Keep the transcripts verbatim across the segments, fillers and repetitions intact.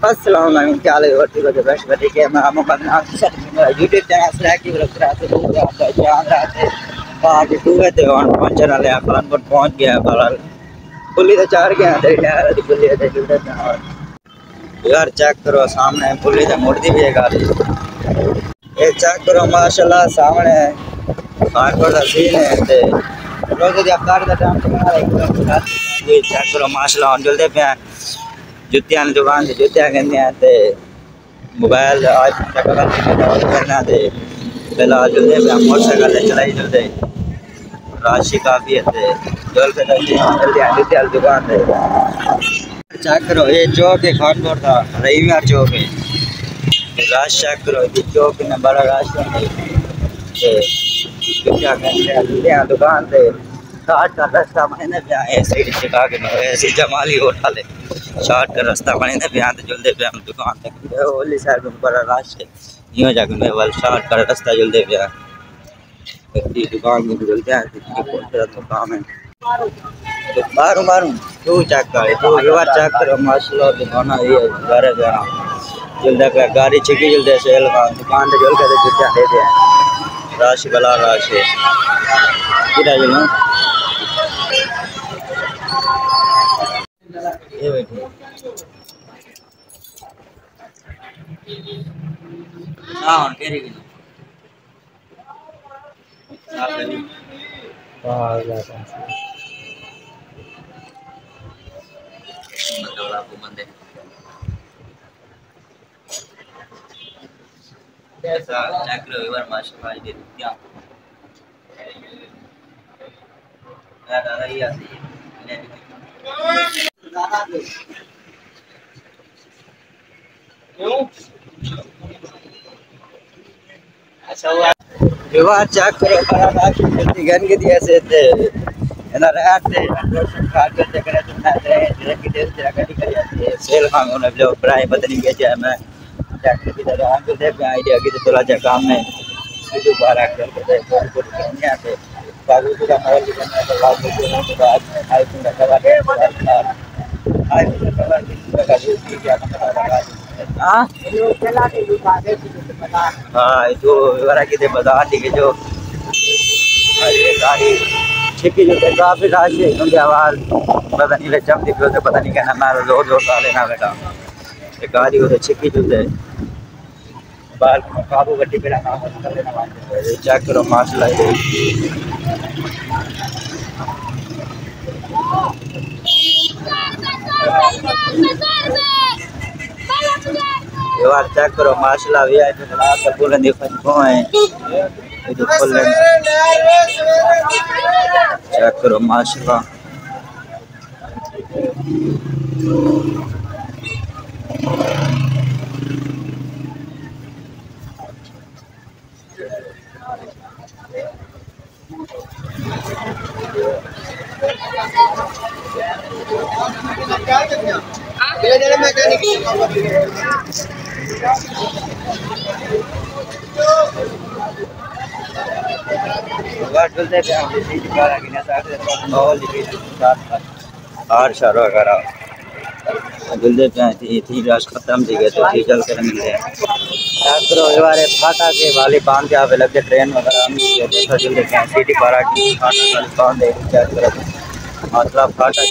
अस्सलाम वालेकुम, क्या हाल है? और ठीक हो? बेस्ट ठीक है। मैं मोहम्मद नासिर सर, मेरा यूट्यूब चैनल से एक्टिव रख रहा था। लोग आपका ध्यान रखते पार्टी टू है तो ऑन पहुंच चैनल है फलान पर पहुंच गया। बहरहाल पुली तो चार गया तेरे यार दी पुली है जुड़े यार चेक करो सामने पुली तो मुड़ती भी है गाड़ी। ये चेक करो माशाल्लाह सामने खानपुर का सीन है ते रोज दी अफ्तार का टाइम बना रहा है। ये चेक करो माशाल्लाह जल्दी पे जुत्तियां दुकान से जुत्तियां कहते हैं ते मोबाइल आईफोन का कलर करना दे फिलहाल जल्दी पे मोटरसाइकिल चलाई जल्दी राशि काफी है जल्दी जल्दी जुत्तियां दुकान दे चेक करो। ये चौक है खानपुर का रहीमयार चौक है। राश चेक करो ये चौक में बड़ा राश है जुत्तियां कहते हैं जुत्तियां दुकान दे शार्ट का रास्ता मैंने भी आए साइड चिका के ऐसी जमाली होटल है शार्ट का रास्ता मैंने भी आते जल्दी पे हम दुकान तक ओली साइड में बड़ा राश है यूँ जाके मैं वाल शार्ट का रास्ता जल्दी पे आए दुकान में जल्दी आए तो काम है तो बारू बारू तू चेक कर तू व्यवहार चेक करो माशाल्लाह दुकान ये घर है जल्दी पे गाड़ी छिकी जल्दी से दुकान से जल्दी से जुत्तियां दे दे राश गला राश है किधर चलो ये बैठे हां केरी की साफ है वाह जाता है मतलब आपको बंदे ऐसा चेक लो एक बार माशाल्लाह ये क्या यार आ रही है क्यों अच्छा हुआ विवाह चेक करो बड़ा गन के दिया से थे ना रहते काट करते करे तो ना रहे डायरेक्ट डिटेल से गाड़ी कर जाती है सेल काम होने जो प्राइस पता नहीं क्या है मैं चेक की तरह हम दे पे आईडिया की तो थोड़ा काम में वीडियो बाहर कर करते फोन को करने आते बाबू का मोबाइल करना तो बाबू के बाद आईफोन का कवर आईफोन का कवर का जो क्या लगा हां ये चला के दिखा दे पता हां जो वरा की बता ठीक है जो ये गाड़ी छिकी जो काफी राशि है क्योंकि आवाज पता नहीं चमती पियो तो पता नहीं कहना मैं जोर जोर का लेना बेटा ये गाड़ी को तो छिकी जो है बाल काबू गड्डी पे ना कर लेना ये चेक करो माशाल्लाह ये बात चेक करो माशाल्लाह वी आई पी क्लास का पूरा देखो को है ये तो फुल चेक करो माशाल्लाह खत्म थी गए तो डीजल कर मिलते हैं फाटा के वाली बांध के पे लगते ट्रेन वगैरह सिटी पारा की बांध मतलब फाटा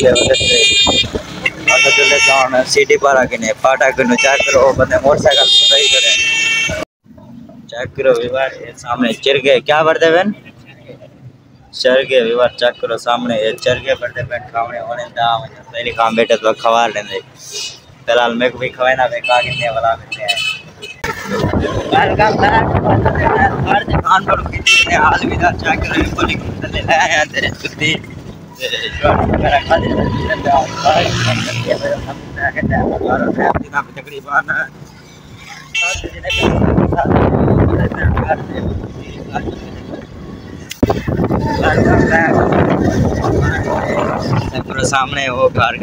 सिटी पारा की फाटा के चेक करो बंदे मोटरसाइकिल सही करें चेक करो विवार सामने चिर गए क्या बढ़ते बहन चर के विवार चेक करो सामने ये चर के बढ़ते बहन खावने होने पहले काम बैठे तो खवा लेंगे फिलहाल मेरे को भी खवाना बेकार कितने वाला मिलते हैं दुकान पर कितने अलविदा चेक करो बोली ले लाया तेरे छुट्टी तकरीबन सामने वो घर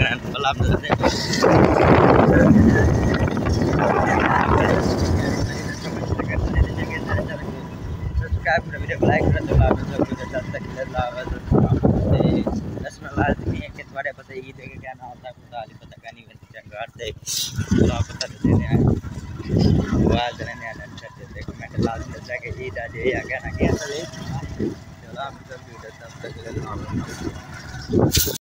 पता ईद क्या ना होता है चलो आपको बता देते हैं आवाज देने आने देते कमेंट लास्ट में जाके ईद आ जाए या कहना क्या चलो आप सब वीडियो तब तक